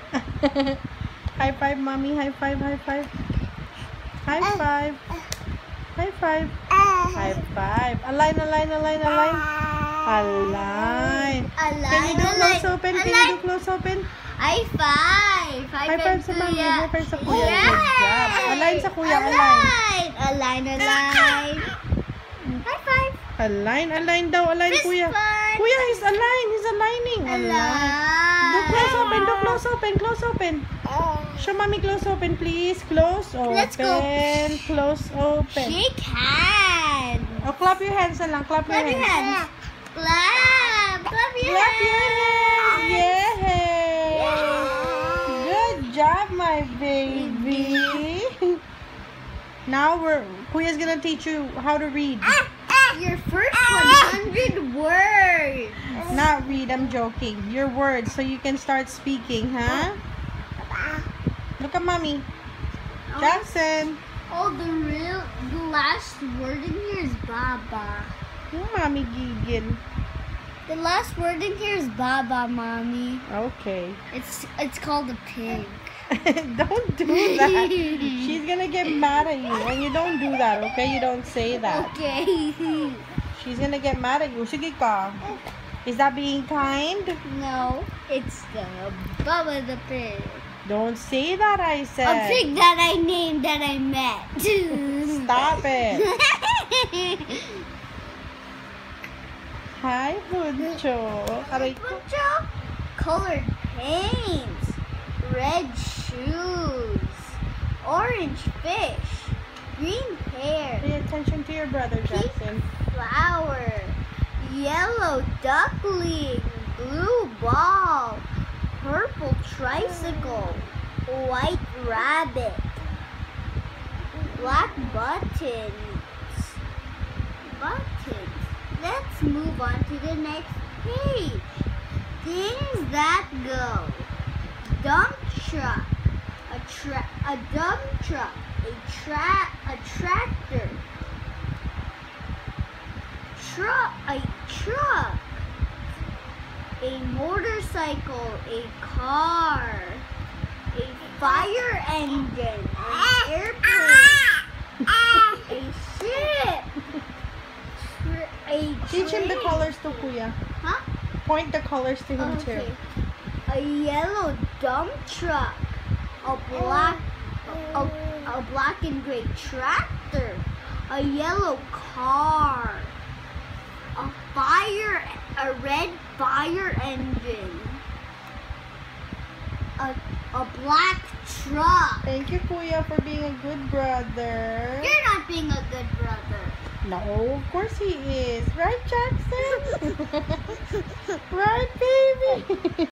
High five, mommy. High five, high five. High five. High five. High five. Align, align, align, align. Align. Can you do close open? Can you do close open? High five. High five sa mami. High five sa kuya. Yes. Good job. Align sa kuya. Align. Align, align. High five. Align, align daw. Align, Fist kuya. fight. Kuya, he's aligned. He's aligning. Align. Do close open. Do close open. Close open. Show mommy close open, please. Close open. Let's go. Close open. Shake hands. Oh, clap your hands na lang. Clap your Clap your hands. hands. Clap. Clap your Clap your hands. hands. Yay. Good job, my baby. Now Kuya's gonna teach you how to read. Your first 100 words. Not read, I'm joking. Your words, so you can start speaking, huh? Look at mommy. Jackson. Oh, the last word in here is Baba. Yung mommy gigil. The last word in here is Baba, mommy. Okay. It's called a pig. Don't do that. She's gonna get mad at you when you don't do that, okay? You don't say that. Okay. She's gonna get mad at you. Sige ka. Is that being kind? No, it's the Baba the pig. Don't say that, I said. A pig that I named that I met. Stop it. Hi, Buncho. Aray ko. Colored paints, red shoes, orange fish, green hair, Pay attention to your brother, pink Jackson. flower, yellow duckling, blue ball, purple tricycle, white rabbit, black buttons. Let's move on to the next page. Things that go. Dump truck, a dump truck, a tractor, a truck, a motorcycle, a car, a fire engine, an airplane, a ship, a Teach him the train. colors to Kuya. Huh? Point the colors to him too. Okay. A yellow dump truck, a black and gray tractor, a yellow car, a red fire engine, a black truck. Thank you, Kuya, for being a good brother. You're not being a good brother. No, of course he is. Right, Jackson? Right, baby?